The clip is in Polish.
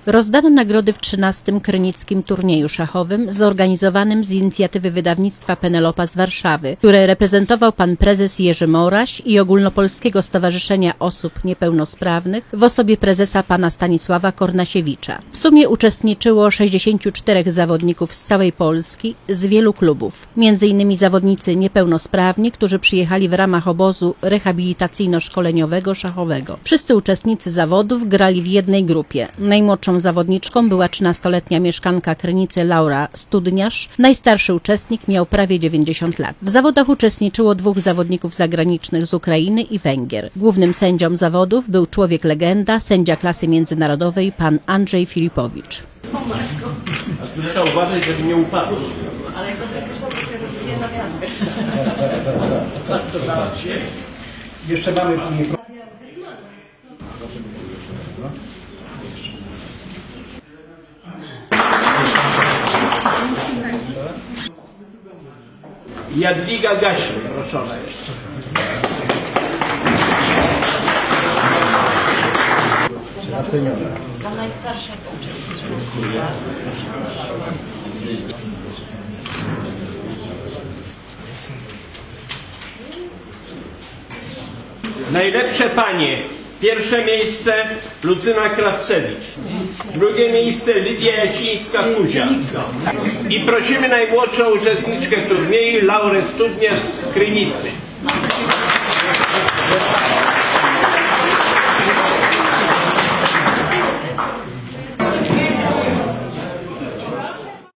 Rozdano nagrody w 13. Krynickim Turnieju Szachowym zorganizowanym z inicjatywy wydawnictwa Penelopa z Warszawy, które reprezentował pan prezes Jerzy Moraś i Ogólnopolskiego Stowarzyszenia Osób Niepełnosprawnych w osobie prezesa pana Stanisława Kornasiewicza. W sumie uczestniczyło 64 zawodników z całej Polski, z wielu klubów, m.in. zawodnicy niepełnosprawni, którzy przyjechali w ramach obozu rehabilitacyjno-szkoleniowego szachowego. Wszyscy uczestnicy zawodów grali w jednej grupie. Najmłodszą zawodniczką była 13-letnia mieszkanka Krynicy Laura Studniarz. Najstarszy uczestnik miał prawie 90 lat. W zawodach uczestniczyło 2 zawodników zagranicznych z Ukrainy i Węgier. Głównym sędzią zawodów był człowiek legenda, sędzia klasy międzynarodowej pan Andrzej Filipowicz. A trzeba uważać, żeby nie upadł. Ale jak dobrze to się rozwija na piaskę. Jeszcze mamy Jadwiga Gaśny, proszona jest. A najstarsza z uczestniczków. Najlepsze panie. Pierwsze miejsce Lucyna Krawcewicz. Drugie miejsce Lidia Jasińska-Kuzia. I prosimy najmłodszą uczestniczkę turnieju Laurę Studnię z Krynicy.